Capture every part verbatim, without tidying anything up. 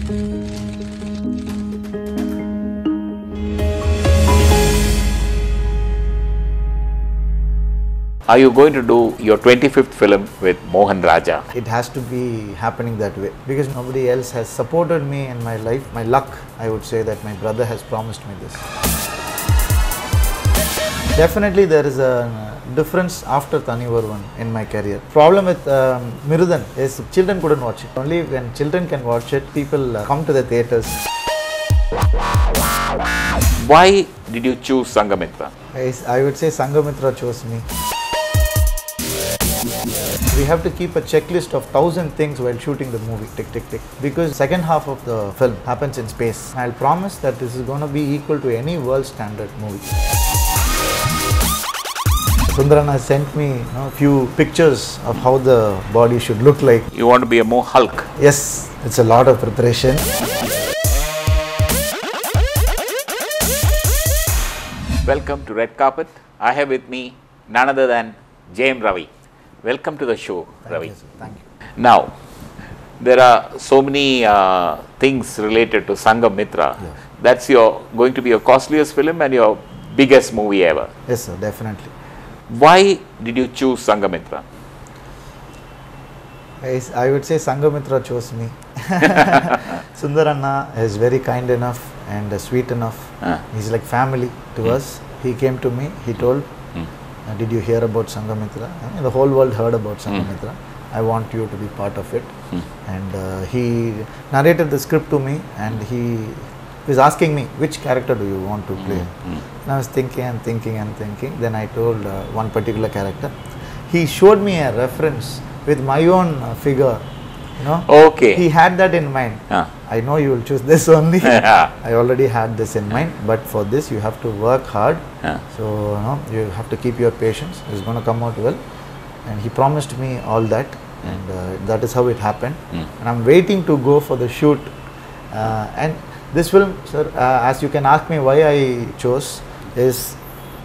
Are you going to do your twenty-fifth film with Mohan Raja? It has to be happening that way because nobody else has supported me in my life. My luck, I would say that my brother has promised me this. Definitely there is a difference after Thani Oruvan in my career. Problem with um, Mirudan is children couldn't watch it. Only when children can watch it, people uh, come to the theatres. Why did you choose Sanghamitra? I, I would say Sanghamitra chose me. We have to keep a checklist of thousand things while shooting the movie, tick, tick, tick. Because second half of the film happens in space. I'll promise that this is going to be equal to any world standard movie. Sundarana sent me a you know, few pictures of how the body should look like. You want to be a more Hulk? Yes, it's a lot of preparation. Welcome to Red Carpet. I have with me none other than Jayam Ravi. Welcome to the show, Thank Ravi. You, sir. Thank you. Now, there are so many uh, things related to Sanghamitra. Yeah. That's your going to be your costliest film and your biggest movie ever. Yes, sir, definitely. Why did you choose Sanghamitra? I, I would say Sanghamitra chose me. Sundaranna is very kind enough and uh, sweet enough. Uh. He's like family to mm. us. He came to me, he told, Mm. uh, did you hear about Sanghamitra? I mean, the whole world heard about Sanghamitra. Mm. I want you to be part of it. Mm. And uh, he narrated the script to me and he was asking me, which character do you want to play? Mm. And I was thinking and thinking and thinking. Then I told uh, one particular character. He showed me a reference with my own uh, figure. You know, okay. He had that in mind. Uh. I know you will choose this only. I already had this in mind, but for this you have to work hard. Uh. So you know, you have to keep your patience. It's going to come out well. And he promised me all that, mm. and uh, that is how it happened. Mm. And I'm waiting to go for the shoot. Uh, and this film, sir, uh, as you can ask me why I chose, is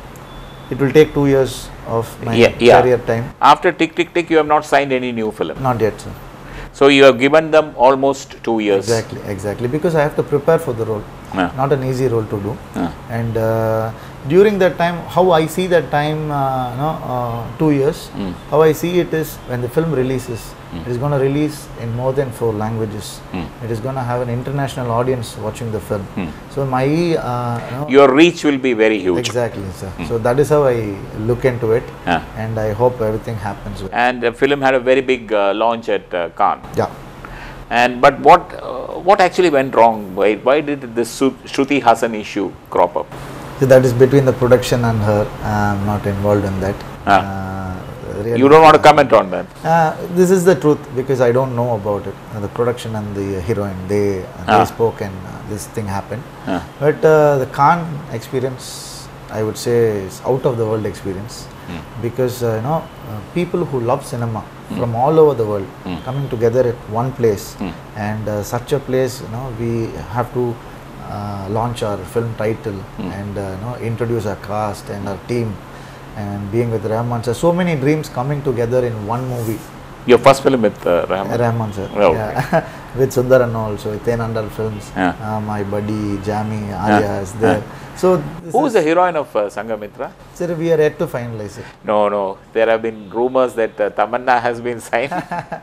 it will take two years of my yeah, yeah. career time. After Tick Tick Tick, you have not signed any new film? Not yet, sir. So you have given them almost two years. Exactly, exactly. Because I have to prepare for the role. Yeah. Not an easy role to do. Yeah. And uh, during that time, how I see that time, uh, no, uh, two years, mm. how I see it is when the film releases, mm. it is going to release in more than four languages. Mm. It is going to have an international audience watching the film. Mm. So my... Uh, you know, your reach will be very huge. Exactly, sir. Mm. So that is how I look into it. Yeah. And I hope everything happens well. And the film had a very big uh, launch at uh, Cannes. Yeah. And but what uh, what actually went wrong? Why, why did this Shruti Hassan issue crop up? So that is between the production and her. I am not involved in that. Ah. Uh, really, you don't want to comment on that? Uh, this is the truth because I don't know about it. Uh, the production and the heroine, they, uh, ah. they spoke and uh, this thing happened. Ah. But uh, the Cannes experience, I would say, is out of the world experience. Mm. Because uh, you know, uh, people who love cinema mm. from all over the world mm. coming together at one place, mm. and uh, such a place, you know, we have to uh, launch our film title mm. and uh, you know, introduce our cast and our team, and being with Rahman sir, so many dreams coming together in one movie. Your first film with uh, Rahman? Rahman sir, oh, yeah. Okay. With Sundaranna also, with Tenandal Films, yeah. uh, my buddy Jami, Arya yeah. is there. Yeah. So who is the heroine of uh, Sanghamitra? Sir, we are yet to finalize it. No, no. There have been rumors that uh, Tamanna has been signed.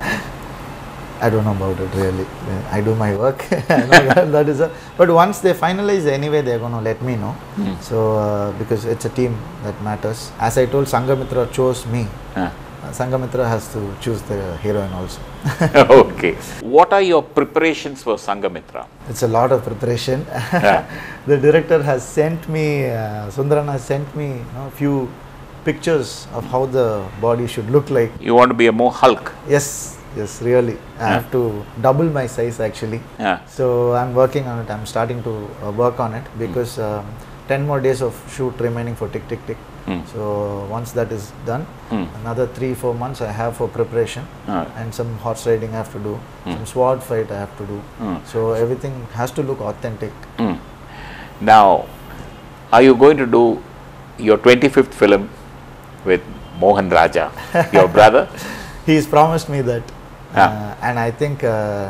I don't know about it really. I do my work. that, that is a, but once they finalize, anyway, they are going to let me know. Mm. So uh, because it's a team that matters. As I told, Sanghamitra chose me. Uh. Uh, Sanghamitra has to choose the heroine also. Okay. What are your preparations for Sanghamitra? It's a lot of preparation. Yeah. The director has sent me, uh, Sundaranna has sent me you know, few pictures of how the body should look like. You want to be a more Hulk? Yes, yes, really. I yeah. have to double my size actually. Yeah. So I'm working on it. I'm starting to uh, work on it because mm. um, ten more days of shoot remaining for Tick Tick Tick. Mm. So once that is done, mm. another three, four months I have for preparation, right. and some horse riding I have to do, mm. some sword fight I have to do. Mm. So everything has to look authentic. Mm. Now, are you going to do your twenty-fifth film with Mohan Raja, your brother? He's promised me that, ah. uh, and I think uh,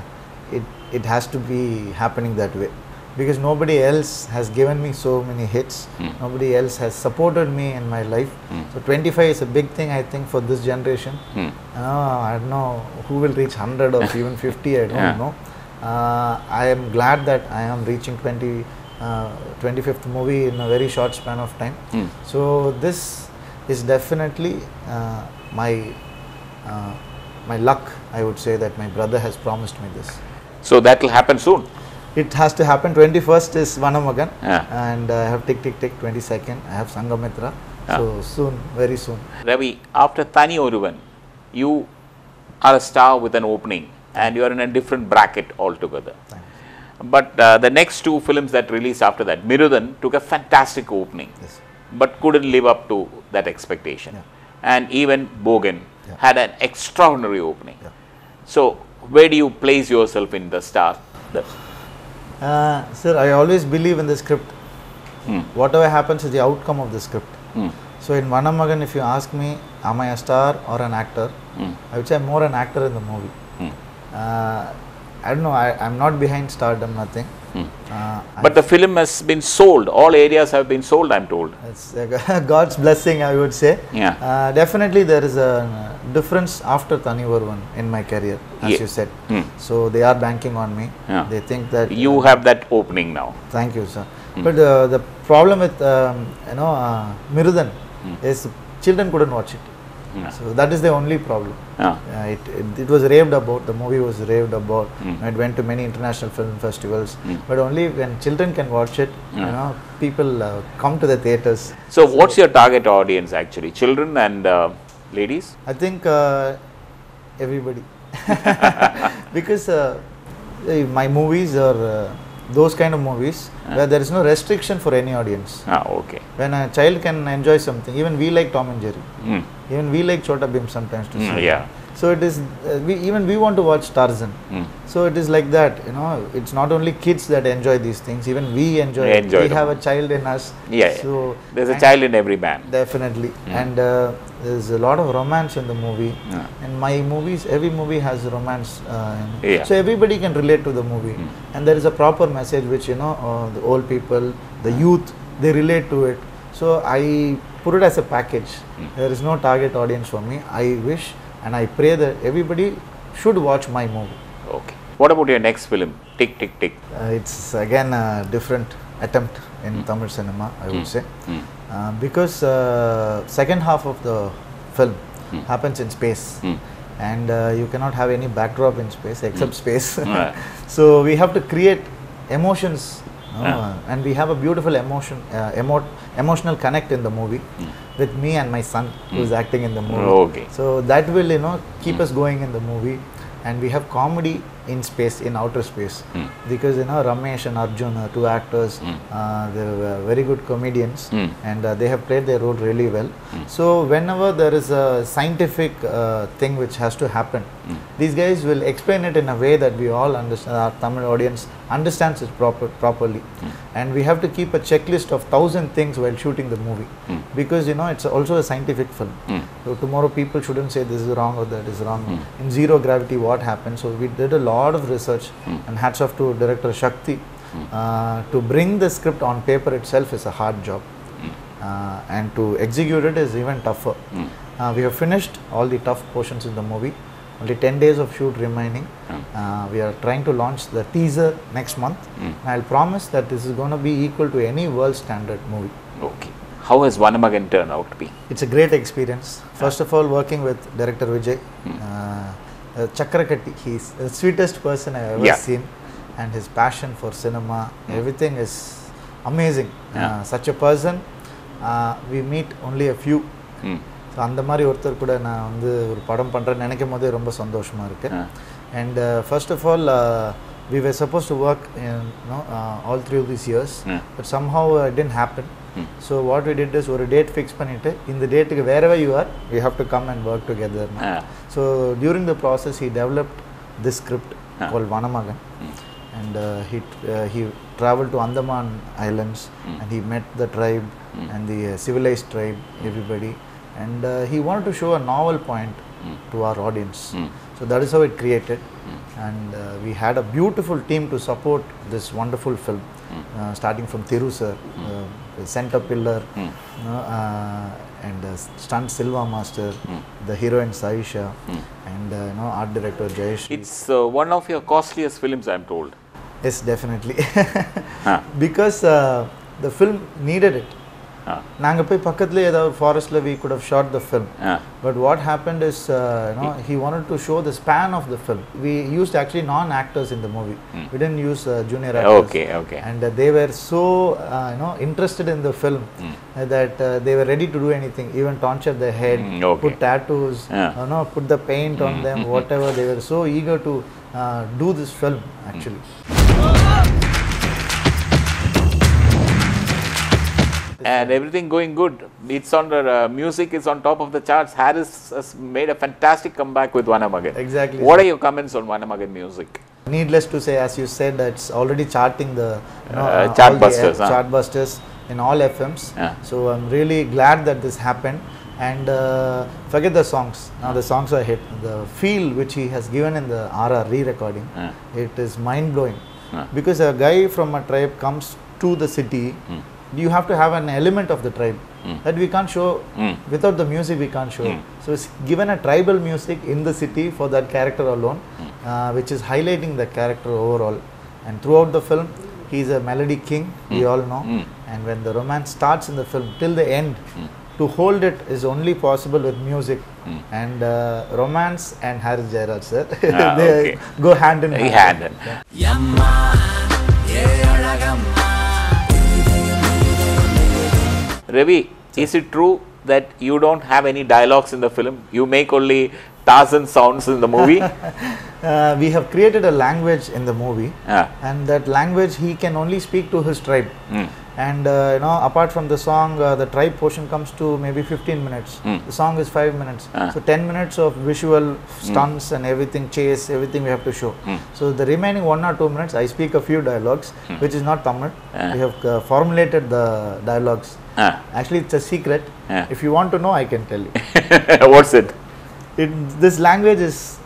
it, it has to be happening that way. Because nobody else has given me so many hits. Mm. Nobody else has supported me in my life. Mm. So twenty-five is a big thing, I think, for this generation. Mm. Uh, I don't know who will reach one hundred or even fifty, I don't Yeah. know. Uh, I am glad that I am reaching twenty, uh, twenty-fifth movie in a very short span of time. Mm. So this is definitely uh, my uh, my luck, I would say, that my brother has promised me this. So that will happen soon. It has to happen. twenty-first is Vanamagan, Yeah. and I have Tick Tick Tick twenty-second. I have Sangamitra. Yeah. So soon, very soon. Ravi, after Thani Oruvan, you are a star with an opening and you are in a different bracket altogether. Thanks. But uh, the next two films that released after that, Mirudan took a fantastic opening, Yes. but couldn't live up to that expectation. Yeah. And even Bogan Yeah. had an extraordinary opening. Yeah. So, where do you place yourself in the star? The, Uh, sir, I always believe in the script. Hmm. Whatever happens is the outcome of the script. Hmm. So in Vanamagan, if you ask me, am I a star or an actor? Hmm. I would say I'm more an actor in the movie. Hmm. Uh, I don't know. I, I'm not behind stardom, nothing. Hmm. Uh, But the film has been sold. All areas have been sold, I'm told. It's uh, God's blessing, I would say. Yeah. Uh, definitely, there is a difference after Thani Oruvan in my career, as Yeah. you said. Hmm. So they are banking on me. Yeah. They think that You have that opening now. Thank you, sir. Hmm. But uh, the problem with um, you know uh, Mirudan Hmm. is children couldn't watch it. Yeah. So that is the only problem. Yeah. Uh, it, it it was raved about. The movie was raved about. Hmm. It went to many international film festivals. Hmm. But only when children can watch it, Yeah. you know, people uh, come to the theaters. So, what's your target audience actually? Children and uh, ladies? I think uh, everybody, because uh, eh, my movies are uh, those kind of movies where there is no restriction for any audience. Ah, okay. When a child can enjoy something, even we like Tom and Jerry, Mm. even we like Chota Bhim sometimes to Mm, see. yeah. So it is, uh, we, even we want to watch Tarzan. Mm. So it is like that, you know, it's not only kids that enjoy these things, even we enjoy We it. enjoy We them. have a child in us. Yeah, yeah. So There's a and child in every man. Definitely. Mm. And uh, there's a lot of romance in the movie. Yeah. And my movies, every movie has romance. Uh, in it. Yeah. So everybody can relate to the movie. Mm. And there is a proper message which, you know, uh, the old people, the youth, they relate to it. So I put it as a package. Mm. There is no target audience for me. I wish and I pray that everybody should watch my movie. Okay. What about your next film? Tick, tick, tick. Uh, it's again a different attempt in Mm. Tamil cinema, I would Mm. say. Mm. Uh, because uh, second half of the film Mm. happens in space, Mm. and uh, you cannot have any backdrop in space except space. Yeah. So we have to create emotions, no? Yeah. And we have a beautiful emotion, uh, emo- emotional connect in the movie Mm. with me and my son who is Mm. acting in the movie. Okay. So that will, you know, keep Mm. us going in the movie, and we have comedy in space, in outer space, Mm. because you know Ramesh and Arjun are two actors. Mm. Uh, they're uh, very good comedians, Mm. and uh, they have played their role really well. Mm. So whenever there is a scientific uh, thing which has to happen, Mm. these guys will explain it in a way that we all understand. Our Tamil audience understands it proper properly, Mm. and we have to keep a checklist of thousand things while shooting the movie, Mm. because you know it's also a scientific film. Mm. So tomorrow people shouldn't say this is wrong or that is wrong. Mm. In zero gravity, what happens? So we did a lot of research, Mm. and hats off to director Shakti. Mm. Uh, to bring the script on paper itself is a hard job, Mm. uh, and to execute it is even tougher. Mm. Uh, we have finished all the tough portions in the movie. Only ten days of shoot remaining. Mm. Uh, we are trying to launch the teaser next month. Mm. And I'll promise that this is going to be equal to any world standard movie. Okay. How has Vanamagan turned out to be? It's a great experience. First of all, working with director Vijay, Mm. uh, uh, Chakrakatti, he's the sweetest person I've ever Yeah. seen, and his passion for cinema, Mm. everything is amazing. Yeah. Uh, such a person, uh, we meet only a few. Mm. So அந்த மாதிரி ஒருத்தர் கூட நான் வந்து ஒரு படம் பண்ணுறேன்னு நினைக்கும் போதே ரொம்ப சந்தோஷமாக இருக்குது. Yeah. And first of all we were supposed to work in, you know, uh, all through these years, Yeah. but somehow uh, it didn't happen. Mm. So what we did is ஒரு date fix பண்ணிவிட்டு இந்த டேட்டுக்கு wherever you are we have to come and work together. Yeah. So during the process he developed this script Yeah. called Vanamagan, Mm. and uh, he uh, he traveled to Andaman Islands, Mm. and he met the tribe Mm. and the uh, civilized tribe, everybody, and uh, he wanted to show a novel point Mm. to our audience. Mm. So that is how it created. And uh, we had a beautiful team to support this wonderful film, uh, starting from Thiru sir, uh, the center pillar, you know, uh, and uh, stunt Silva master, the heroine Saisha, and uh, you know, art director Jayesh. It's uh, one of your costliest films, I'm told. Yes, definitely. Huh. Because uh, the film needed it. Huh. நாங்க போய் பக்கத்துல ஏதாவது ஃபாரஸ்ட்ல we could have shot the film. Huh. But what happened is, uh, you know, he wanted to show the span of the film. We used actually non-actors in the movie. Mm. We didn't use uh, junior actors. Okay, okay. And uh, they were so, uh, you know, interested in the film mm. uh, that uh, they were ready to do anything, even tonsure their head, mm, okay. put tattoos, yeah. you know, put the paint mm. on them, whatever. They were so eager to uh, do this film actually. Mm. And everything going good. It's on the uh, music is on top of the charts. Harris has made a fantastic comeback with Vanamagan. Exactly. What are your comments on Vanamagan music? Needless to say, as you said, it's already charting the you know, uh, uh, chartbusters, huh? chartbusters in all F Ms. Yeah. So I'm really glad that this happened. And uh, forget the songs. Now the songs are hit. The feel which he has given in the R R re-recording, yeah. it is mind blowing. Yeah. Because a guy from a tribe comes to the city. Mm. You have to have an element of the tribe mm. that we can't show mm. without the music. We can't show. Mm. So it's given a tribal music in the city for that character alone, mm. uh, which is highlighting the character overall. And throughout the film, he's a melody king. Mm. We all know. Mm. And when the romance starts in the film till the end, mm. to hold it is only possible with music. Mm. And uh, romance and Harris Jayaraj sir, ah, they okay. go hand in hand. hand, hand. Yeah. Ravi, is it true that you don't have any dialogues in the film? You make only Tarzan sounds in the movie? uh, we have created a language in the movie, ah. and that language he can only speak to his tribe. Mm. And uh, you know, apart from the song, uh, the tribe portion comes to maybe fifteen minutes. Mm. The song is five minutes. Ah. So ten minutes of visual stunts mm. and everything, chase, everything we have to show. Mm. So the remaining one or two minutes, I speak a few dialogues, mm. which is not Tamil. Ah. We have uh, formulated the dialogues. Ah. Actually, it's a secret. Ah. If you want to know, I can tell you. What's it? It? This language is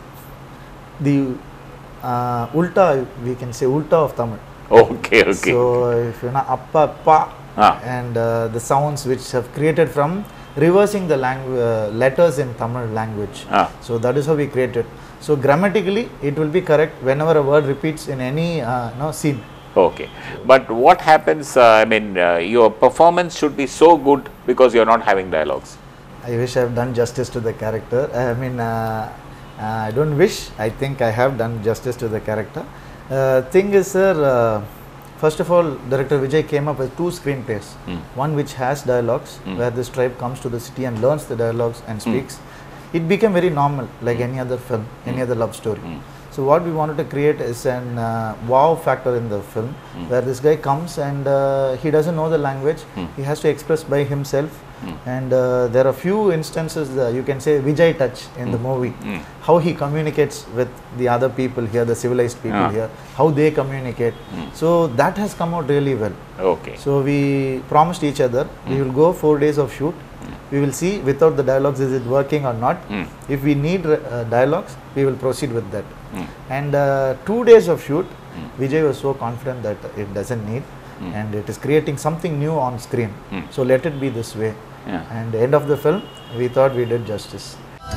the uh, ulta, we can say ulta of Tamil. Okay, okay. So, if you know, appa, pa, ah. and uh, the sounds which have created from reversing the langu uh, letters in Tamil language. Ah. So, that is how we created. So, grammatically, it will be correct whenever a word repeats in any uh, no, scene. Okay, but what happens, uh, I mean, uh, your performance should be so good because you are not having dialogues. I wish I have done justice to the character. I mean, uh, uh, I don't wish, I think I have done justice to the character. Uh, thing is, sir, uh, first of all, Director Vijay came up with two screenplays. Mm. One which has dialogues, mm. where this tribe comes to the city and learns the dialogues and speaks. Mm. It became very normal, like mm. any other film, any mm. other love story. Mm. So what we wanted to create is an uh, wow factor in the film, mm. where this guy comes and uh, he doesn't know the language, mm. he has to express by himself, mm. and uh, there are few instances, uh, you can say Vijay touch in mm. the movie, mm. how he communicates with the other people here, the civilized people ah. here, how they communicate. Mm. So that has come out really well. Okay. So we promised each other, mm. we will go four days of shoot. We will see without the dialogues is it working or not. Mm. If we need uh, dialogues, we will proceed with that. Mm. And uh, two days of shoot, mm. Vijay was so confident that it doesn't need, mm. and it is creating something new on screen. Mm. So let it be this way. Yeah. And the end of the film, we thought we did justice.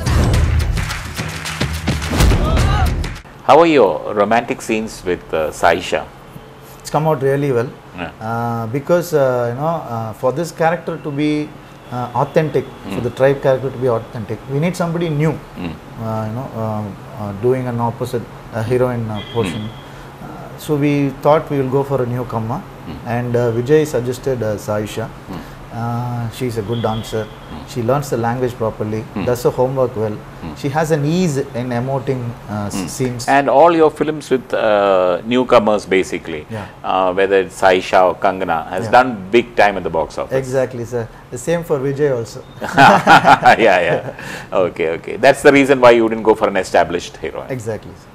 How are your romantic scenes with uh, Saisha? It's come out really well. Yeah. Uh, because uh, you know, uh, for this character to be Uh, authentic, mm. for the tribe character to be authentic, we need somebody new, mm. uh, you know, uh, uh, doing an opposite uh, heroine uh, portion. Mm. Uh, so we thought we will go for a newcomer, mm. and uh, Vijay suggested uh, Saisha. Mm. Uh, she is a good dancer. Mm. She learns the language properly, mm. does her homework well. Mm. She has an ease in emoting uh, mm. scenes. And all your films with uh, newcomers, basically, yeah. uh, whether it's Saisha or Kangana, has yeah. done big time at the box office. Exactly, sir. The same for Vijay also. yeah, yeah. Okay, okay. That's the reason why you didn't go for an established hero. Exactly, sir.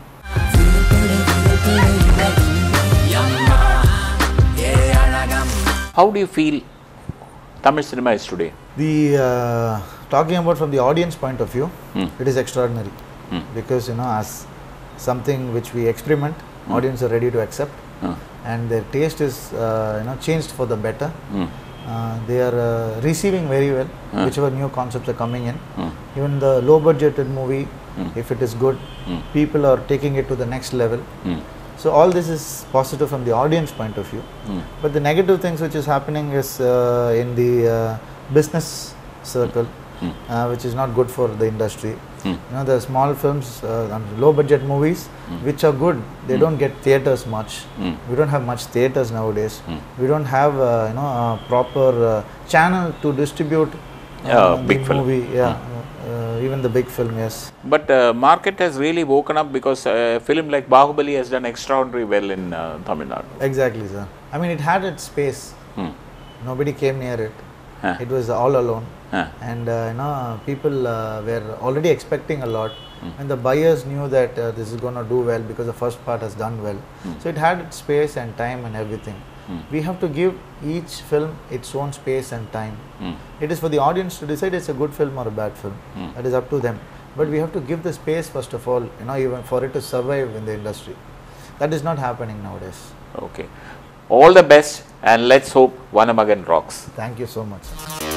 How do you feel Tamil cinema is today? The uh, talking about from the audience point of view, mm. it is extraordinary. Hmm. because you know as something which we experiment, Hmm. audience are ready to accept, Hmm. and their taste is uh, you know changed for the better. Hmm. Uh, they are uh, receiving very well Hmm. whichever new concepts are coming in. Hmm. Even the low budgeted movie, Hmm. if it is good, Hmm. people are taking it to the next level. Hmm. So all this is positive from the audience point of view. Hmm. But the negative things which is happening is uh, in the uh, business circle, Hmm. uh, which is not good for the industry. Hmm. You know, the small films, uh, and low budget movies, Hmm. which are good, they Hmm. don't get theaters much. Hmm. We don't have much theaters nowadays. Hmm. We don't have uh, you know a proper uh, channel to distribute uh, Yeah, the big film. movie. Yeah, uh, even the big film. Yes. But uh, market has really woken up because a film like Bahubali has done extraordinary well in uh, Tamil Nadu. Exactly, sir. I mean, it had its space. Hmm. Nobody came near it. Huh. It was all alone. Huh. And uh, you know, people uh, were already expecting a lot, Hmm. and the buyers knew that uh, this is going to do well because the first part has done well. Hmm. So it had its space and time and everything. Hmm. We have to give each film its own space and time. Hmm. It is for the audience to decide it's a good film or a bad film. Hmm. That is up to them. But we have to give the space first of all, you know, even for it to survive in the industry. That is not happening nowadays. Okay. All the best, and let's hope Vanamagan rocks. Thank you so much.